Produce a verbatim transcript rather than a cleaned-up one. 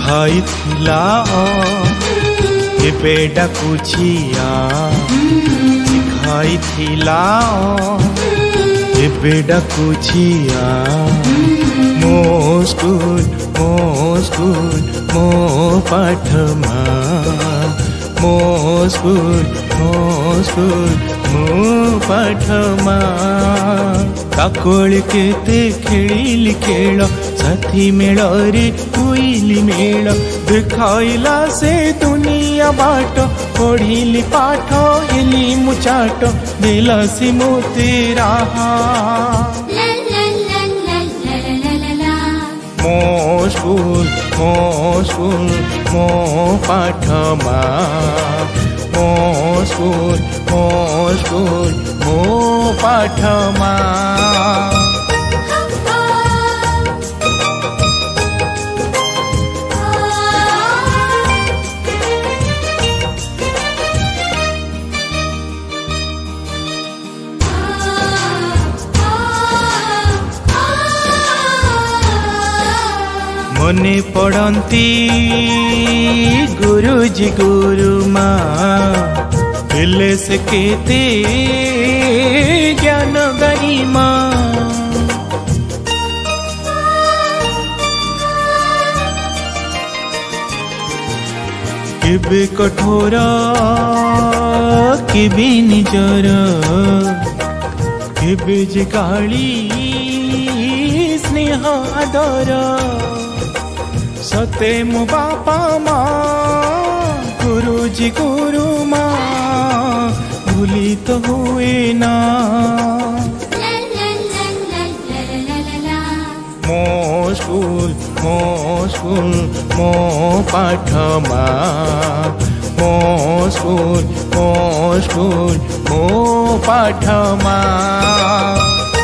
ଶିଖାଇ ଥିଲା ଏବେ ଡାକୁଛିଆ ଶିଖାଇ ଥିଲା ଏବେ ଡାକୁଛିଆ ମୋ ସ୍କୁଲ ମୋ ସ୍କୁଲ ମୋ ପାଠମା ମୋ ସ୍କୁଲ ମୋ ସ୍କୁଲ ମୋ ପାଠମା କାକଳି କେତେ ଖେଳିଲି ଖେଳ ସାଥୀ ମେଳରେ ହୁଇଲି ମେଳ ଦେଖାଇଲା ସେ ଦୁନିଆ ବାଟ ପଢିଲି ପାଠ ହେଲି ମୁଁ ଚାଟ ଦେଲା ସେ ମୋତେ ରାହା ମୋ ସ୍କୁଲ ମୋ ସ୍କୁଲ ମୋ ପାଠମା ମୋ ସ୍କୁଲ ମୋ ସ୍କୁଲ ମୋ ପାଠମା मने पड़ती गुरुजी गुरुमा हेले से केते ज्ञान गरिमा केबे कठोर केबे निजर केबे जे काली स्नेह आदर सते मो बापा माँ गुरुजी गुरुमा भूली तो हुए ना मो स्कूल मो स्कूल मो पाठमा मो स्कूल मो स्कूल मो पाठमा।